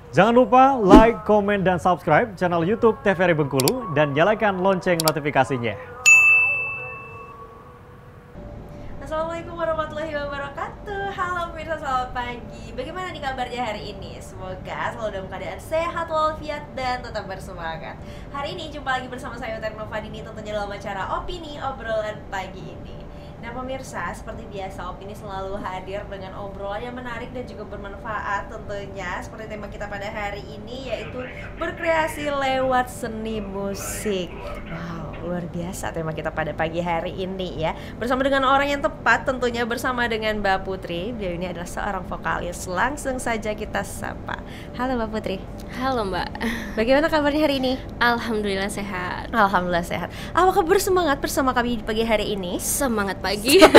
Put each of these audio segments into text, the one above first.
Jangan lupa like, komen, dan subscribe channel YouTube TVRI Bengkulu dan nyalakan lonceng notifikasinya. Assalamualaikum warahmatullahi wabarakatuh. Halo pemirsa, selamat pagi. Bagaimana nih kabarnya hari ini? Semoga selalu dalam keadaan sehat walafiat dan tetap bersemangat. Hari ini jumpa lagi bersama saya Uter Novadini, tentunya dalam acara Opini Obrolan Pagi ini. Nah pemirsa, seperti biasa Opini selalu hadir dengan obrolan yang menarik dan juga bermanfaat tentunya. Seperti tema kita pada hari ini, yaitu berkreasi lewat seni musik. Wow, luar biasa tema kita pada pagi hari ini ya. Bersama dengan orang yang tepat, tentunya bersama dengan Mbak Putri. Beliau ini adalah seorang vokalis. Langsung saja kita sapa. Halo Mbak Putri. Halo Mbak. Bagaimana kabarnya hari ini? Alhamdulillah sehat. Alhamdulillah sehat. Apakah bersemangat bersama kami di pagi hari ini? Semangat pagi.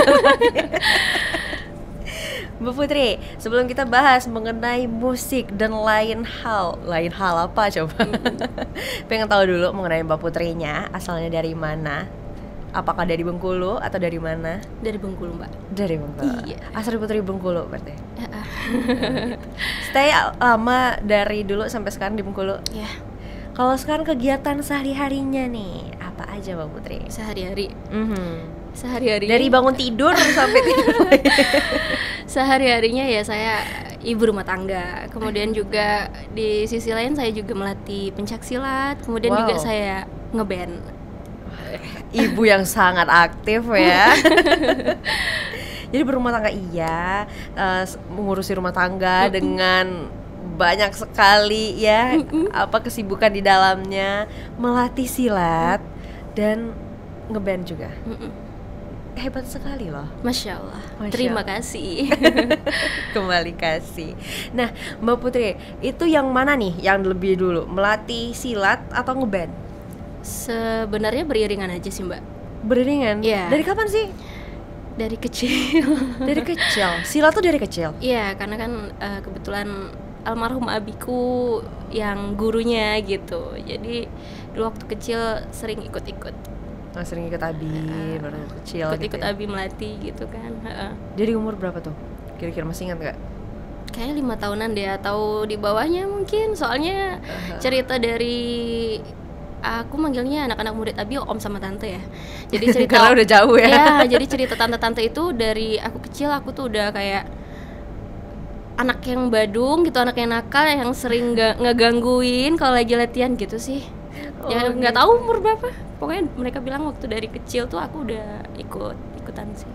Mbak Putri, sebelum kita bahas mengenai musik dan lain hal apa coba? Pengen tahu dulu mengenai Mbak Putrinya, asalnya dari mana? Apakah dari Bengkulu atau dari mana? Dari Bengkulu Mbak. Dari Bengkulu. Iya. Asal Putri Bengkulu berarti. Stay lama dari dulu sampai sekarang di Bengkulu. Ya. Kalau sekarang kegiatan sehari-harinya nih apa aja Mbak Putri? Sehari-hari. Sehari-hari. Dari bangun tidur sampai tidur. Sehari-harinya ya saya ibu rumah tangga. Kemudian juga di sisi lain saya juga melatih pencak silat. Kemudian juga saya ngeband. Ibu yang sangat aktif ya. Jadi berumah tangga iya, mengurusi rumah tangga dengan banyak sekali ya apa kesibukan di dalamnya, melatih silat dan ngeband juga. Hebat sekali loh. Masya Allah. Masya Terima Allah. kasih. Kembali kasih. Nah Mbak Putri, itu yang mana nih yang lebih dulu, melatih silat atau ngeband? Sebenarnya beriringan aja sih Mbak. Beriringan? Iya. Dari kapan sih? Dari kecil. Dari kecil. Silat tuh dari kecil? Iya, karena kan kebetulan almarhum abiku yang gurunya gitu. Jadi dulu waktu kecil sering ikut-ikut. Oh, sering ikut abi, baru kecil Ikut-ikut gitu ya? abi melatih gitu kan. Jadi umur berapa tuh? Kira-kira masih ingat gak? Kayaknya 5 tahunan deh atau di bawahnya mungkin. Soalnya cerita dari aku manggilnya anak-anak murid abi om sama tante ya. Jadi cerita Karena udah jauh ya? Ya, jadi cerita tante-tante itu dari aku kecil aku tuh udah kayak anak yang badung gitu, anak yang nakal yang sering ngegangguin kalau lagi latihan gitu sih. Ya nggak tahu umur berapa. Pokoknya mereka bilang waktu dari kecil tuh aku udah ikutan sih.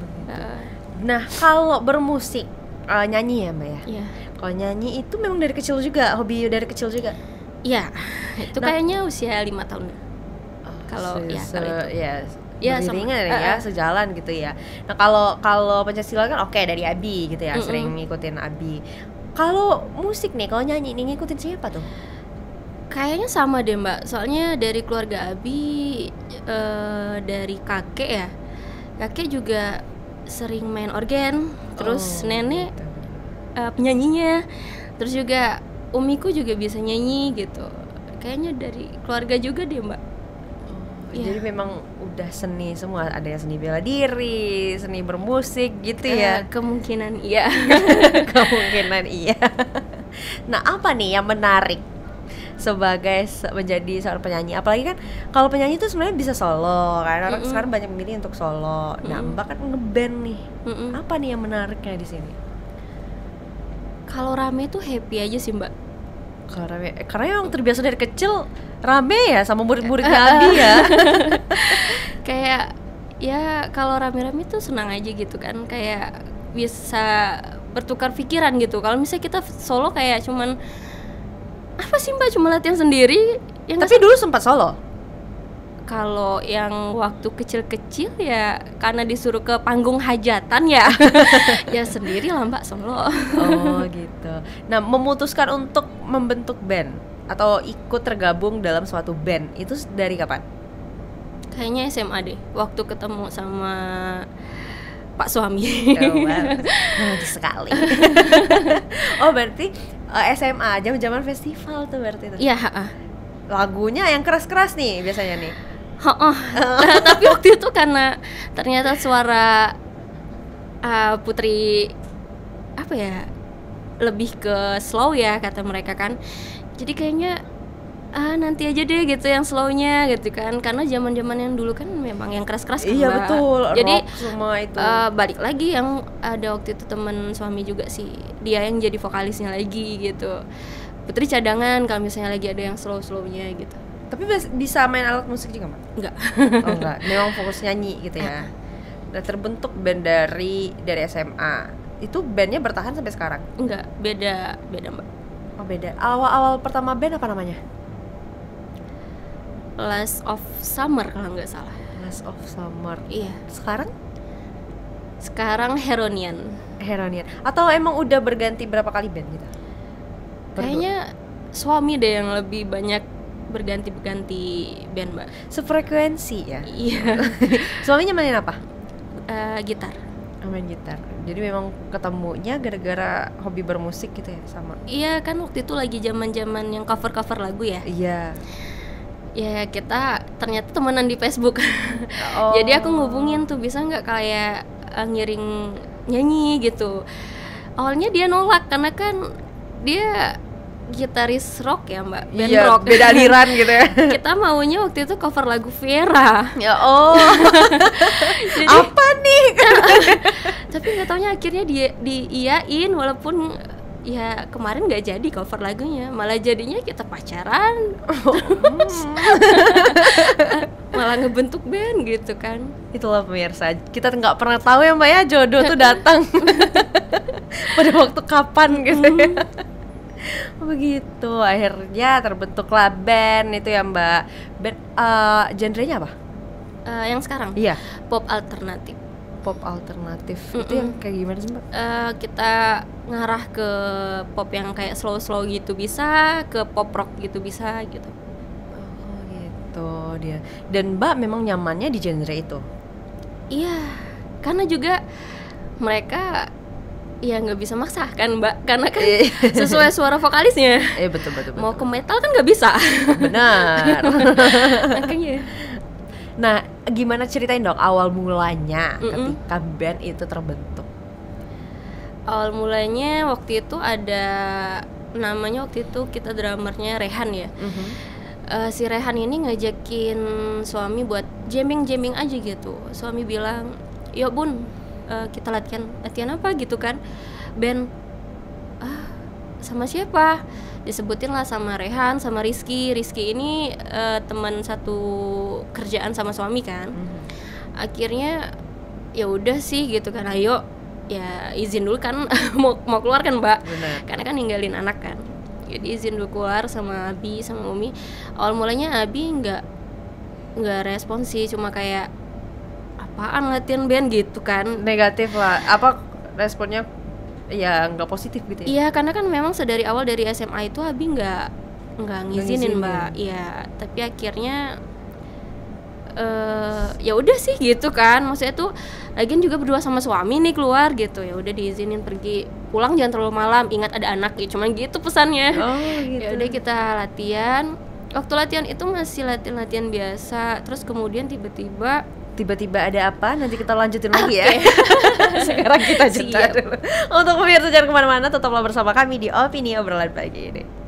Nah kalau bermusik, nyanyi ya Mbak ya? Iya. Kalau nyanyi itu memang dari kecil juga, hobi dari kecil juga? Iya. Itu kayaknya usia 5 tahun. Kalau ya kalau itu. Ya beriringan ya, sejalan gitu ya. Nah kalau pencaksilat kan oke, dari abi gitu ya, sering ngikutin abi. Kalau musik nih, kalau nyanyi nih ngikutin siapa tuh? Kayaknya sama deh Mbak, soalnya dari keluarga abi, dari kakek ya. Kakek juga sering main organ, terus nenek gitu. penyanyinya, terus juga umiku juga bisa nyanyi gitu. Kayaknya dari keluarga juga deh Mbak. Jadi memang udah seni semua, ada yang seni bela diri, seni bermusik gitu ya. Kemungkinan iya. Kemungkinan iya. Nah apa nih yang menarik sebagai menjadi seorang penyanyi? Apalagi kan kalau penyanyi itu sebenarnya bisa solo kan, orang sekarang banyak memilih untuk solo. Nah Mbak kan ngeband nih, apa nih yang menariknya di sini? Kalau rame tuh happy aja sih Mbak. Kalau rame, karena yang terbiasa dari kecil rame ya sama murid-muridnya Abi ya. Kayak ya kalau rame-rame tuh senang aja gitu kan, kayak bisa bertukar pikiran gitu. Kalau misalnya kita solo kayak cuman apa sih Mbak, cuma latihan sendiri. Tapi dulu sempat solo. Kalau yang waktu kecil-kecil ya karena disuruh ke panggung hajatan ya. Ya sendiri lah Mbak, solo. Oh gitu. Nah memutuskan untuk membentuk band atau ikut tergabung dalam suatu band itu dari kapan? Kayaknya SMA deh, waktu ketemu sama Pak suami. Bagus sekali. Oh berarti SMA, zaman-zaman festival tuh berarti itu. Iya, Lagunya yang keras-keras nih biasanya nih. Nah, tapi waktu itu karena ternyata suara Putri apa ya, lebih ke slow ya kata mereka kan. Jadi kayaknya nanti aja deh gitu yang slownya gitu kan, karena zaman yang dulu kan memang yang keras-keras kan, Iya Mbak. betul, Jadi rock semua itu. balik lagi yang ada waktu itu teman suami juga sih, dia yang jadi vokalisnya lagi gitu. Putri cadangan kalau misalnya lagi ada yang slow-slownya gitu. Tapi bisa main alat musik juga, Mbak? Enggak. Oh enggak, memang fokus nyanyi gitu ya. Udah terbentuk band dari SMA. Itu bandnya bertahan sampai sekarang? Enggak, beda Mbak. Oh beda. Awal-awal pertama band apa namanya? Last of Summer kalau nggak salah. Last of Summer. Iya. Sekarang Heronian. Atau emang udah berganti berapa kali band gitu? Kayaknya suami deh yang lebih banyak berganti band, Mbak. Sefrekuensi ya? Iya. Suaminya mainin apa? Gitar. Main gitar. Jadi memang ketemunya gara-gara hobi bermusik gitu ya sama? Iya kan waktu itu lagi zaman yang cover lagu ya. Iya. Ya kita ternyata temenan di Facebook. Oh. Jadi aku ngubungin tuh, bisa nggak kayak ngiring nyanyi gitu. Awalnya dia nolak karena kan dia gitaris rock ya Mbak, band iya, rock. Beda aliran gitu ya. Kita maunya waktu itu cover lagu Vera. Ya oh. Jadi, apa nih? tapi nggak taunya akhirnya dia diiyain, walaupun ya kemarin nggak jadi cover lagunya, malah jadinya kita pacaran. Malah ngebentuk band gitu kan. Itulah pemirsa, kita nggak pernah tahu ya Mbak ya, jodoh tuh datang pada waktu kapan gitu ya. Begitu, akhirnya terbentuklah band itu ya Mbak. Band genrenya apa? Yang sekarang? Iya, Pop alternatif. pop alternatif. Itu yang kayak gimana sih Mbak? Kita ngarah ke pop yang kayak slow gitu bisa, ke pop rock gitu bisa gitu. Oh gitu dia. Dan Mbak memang nyamannya di genre itu? Iya, karena juga mereka ya nggak bisa maksa kan Mbak, karena kan sesuai suara vokalisnya. Betul. Mau ke metal kan nggak bisa. Benar. Makanya. Nah, gimana ceritain dong awal mulanya ketika band itu terbentuk? Awal mulanya waktu itu ada namanya, waktu itu kita drummernya Rehan ya. Si Rehan ini ngajakin suami buat jamming aja gitu. Suami bilang, yuk Bun, kita latihan apa gitu kan. Band, sama siapa? Disebutin lah sama Rehan, sama Rizky ini teman satu kerjaan sama suami kan. Akhirnya ya udah sih gitu kan, ayo ya izin dulu kan. mau keluar kan Mbak. Bener. Karena kan ninggalin anak kan, jadi izin dulu keluar sama Abi sama Umi. Awal mulanya Abi nggak respon sih, cuma kayak apaan latihan band gitu kan. Negatif lah, apa responnya? Ya nggak positif gitu ya? Iya, karena kan memang sedari awal dari SMA itu Abi nggak ngizinin Mbak. Iya, tapi akhirnya ya udah sih gitu kan. Maksudnya tuh lagian juga berdua sama suami nih keluar gitu, ya udah diizinin pergi, pulang jangan terlalu malam, ingat ada anak ya, cuman gitu pesannya. Oh gitu. Ya udah kita latihan. Waktu latihan itu masih latihan biasa, terus kemudian tiba-tiba ada apa? Nanti kita lanjutin lagi ya. Sekarang kita jeda dulu. Untuk pemirsa jangan kemana-mana, tetaplah bersama kami di Opini Obrolan Pagi ini.